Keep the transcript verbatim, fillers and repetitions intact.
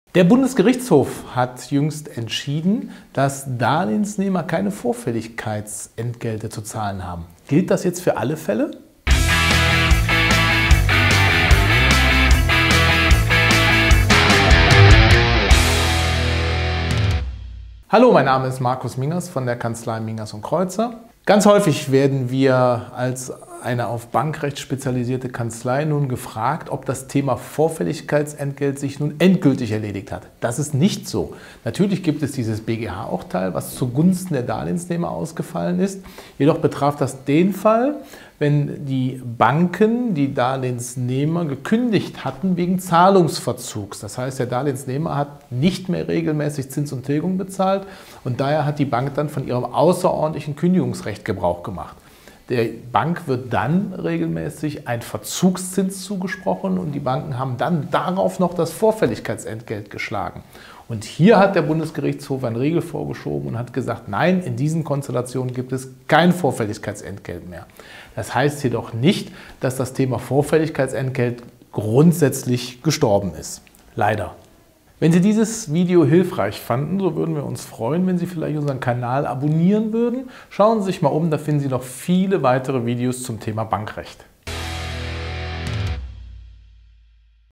Der Bundesgerichtshof hat jüngst entschieden, dass Darlehensnehmer keine Vorfälligkeitsentgelte zu zahlen haben. Gilt das jetzt für alle Fälle? Hallo, mein Name ist Markus Mingers von der Kanzlei Mingers und Kreuzer. Ganz häufig werden wir als eine auf Bankrecht spezialisierte Kanzlei nun gefragt, ob das Thema Vorfälligkeitsentgelt sich nun endgültig erledigt hat. Das ist nicht so. Natürlich gibt es dieses B G H-Urteil, was zugunsten der Darlehensnehmer ausgefallen ist. Jedoch betraf das den Fall, wenn die Banken die Darlehensnehmer gekündigt hatten wegen Zahlungsverzugs. Das heißt, der Darlehensnehmer hat nicht mehr regelmäßig Zins und Tilgung bezahlt und daher hat die Bank dann von ihrem außerordentlichen Kündigungsrecht Gebrauch gemacht. Der Bank wird dann regelmäßig ein Verzugszins zugesprochen und die Banken haben dann darauf noch das Vorfälligkeitsentgelt geschlagen. Und hier hat der Bundesgerichtshof einen Riegel vorgeschoben und hat gesagt, nein, in diesen Konstellationen gibt es kein Vorfälligkeitsentgelt mehr. Das heißt jedoch nicht, dass das Thema Vorfälligkeitsentgelt grundsätzlich gestorben ist. Leider. Wenn Sie dieses Video hilfreich fanden, so würden wir uns freuen, wenn Sie vielleicht unseren Kanal abonnieren würden. Schauen Sie sich mal um, da finden Sie noch viele weitere Videos zum Thema Bankrecht.